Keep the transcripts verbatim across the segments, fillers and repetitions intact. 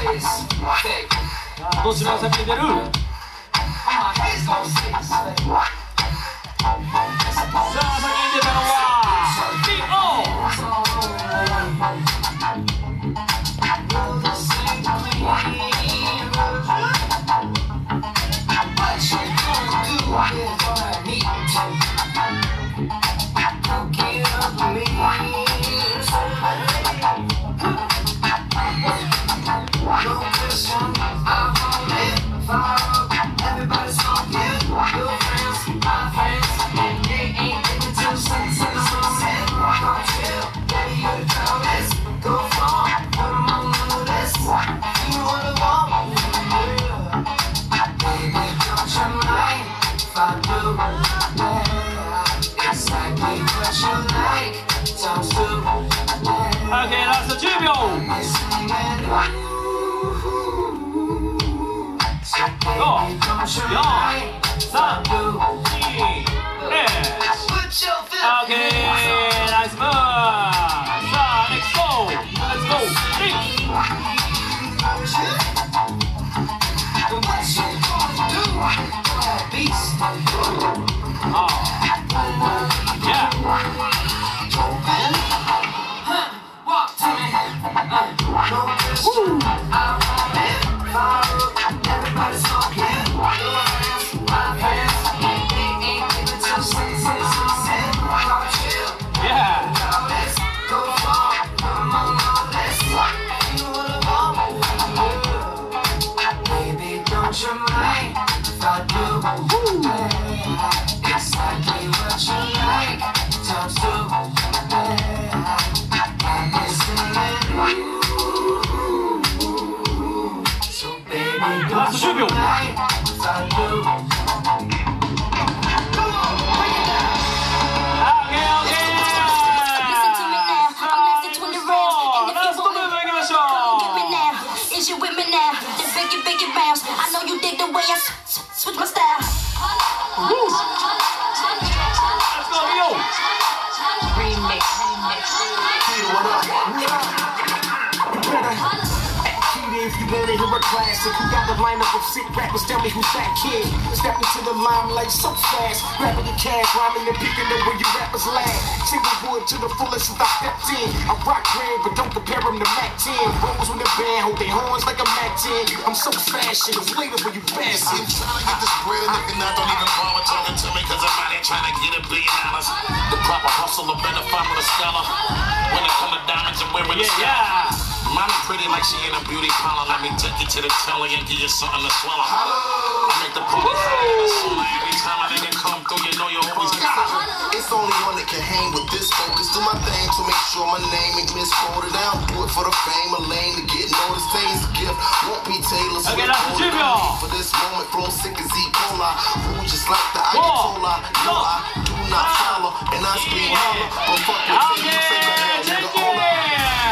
どちらが先に出る？さあ先に出たのは ティーオOK、ラストじゅうびょう。ご、よん、さん、に、いち。OK、ナイスムーブ。さあ、ネクスト。Let's go。Oh. Yeah. Walk to me. Woo. Everybody's talking. Yeah. Go far. Come on, let's you wanna walk. Baby, don't you mind if I do? Exactly what you like. Talk to so baby, don't you mind if I do? Okay, okay. Listen to me now. I'm lasting twenty rounds, and if you want me, get me now. Is you with me now? Then biggie, biggie bounce. I know you dig the way I switch my style. Woo. Let's go, yo. Remix. If you wanna hear a classic, who got a lineup of sick rappers? Tell me who's that kid. Step into the limelight so fast, grabbing the cash, rhyming and picking up where you rappers laugh. Single wood to the fullest since I stepped in. I rock grand, but don't compare them to Mac ten. Rolls with the band, hold their horns like a Mac ten. I'm so fashion, it's later for you bastards. I'm trying to get this bread, and if you're not, don't even bother talking to me, cause I'm out here trying to get a billion dollars. The proper hustle, a better farm with a scholar. When it comes to diamonds, I'm wearing Yeah, a yeah. Mommy pretty like she in a beauty parlor. Let me take you to the telly and give you something to swallow. I make the party high in the summer. Every time a nigga come through, you know you always got it. It's only one that can hang with this focus. Do my thing to make sure my name ain't misquoted. I don't do it for the fame or lane to get noticed. Things a gift won't be Taylor Swift. Okay, that's the Jimmy. For this moment, flow sick as E. coli. Ooh, just like the Ayatollah. No, I do not follow, and I scream holler. But fuck with me, you say my nigga Ola.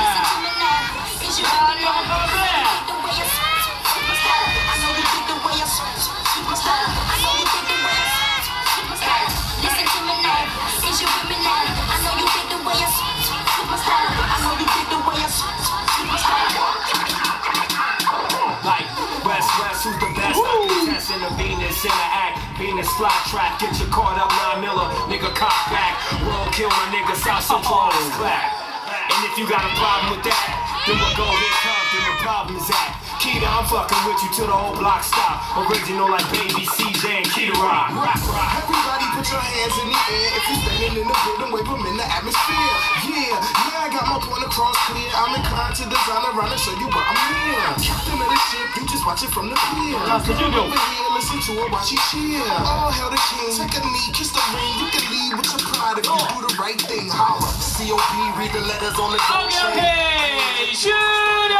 Like West West, who's the best? I'm testing the Venus in the act. Venus fly trap, get your card up nine miller, nigga cock back. World kill a nigga, South Central is clap. And if you got a problem with that, then we'll go here, Compton, the problem is at. Keita, I'm fucking with you till the whole block stop. Original like Baby C J and Keita Rock. Rock, rock. Everybody put your hands in the air. If you're standing in the building, wave them in the atmosphere. Yeah, yeah, I got my point across clear. I'm inclined to design around and show you what I'm near. Captain of the ship, you just watch it from the pier. Over here, listen to her while she cheer. Oh, hell the king, take a knee, kiss the ring. You can leave with your pride if you do the right thing. Holla, C O P, read the letters on the Okay, okay, shoot it.